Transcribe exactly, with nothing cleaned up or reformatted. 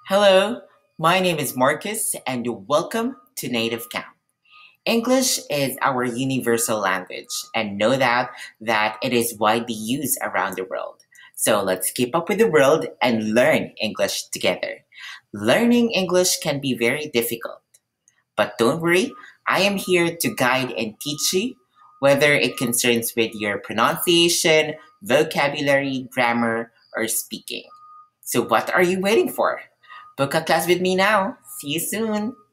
Hello, my name is Marcus and welcome to Native Camp. English is our universal language and no doubt that it is widely used around the world. So let's keep up with the world and learn English together. Learning English can be very difficult, but don't worry, I am here to guide and teach you, whether it concerns with your pronunciation, vocabulary, grammar, or speaking. So what are you waiting for? Book a class with me now. See you soon.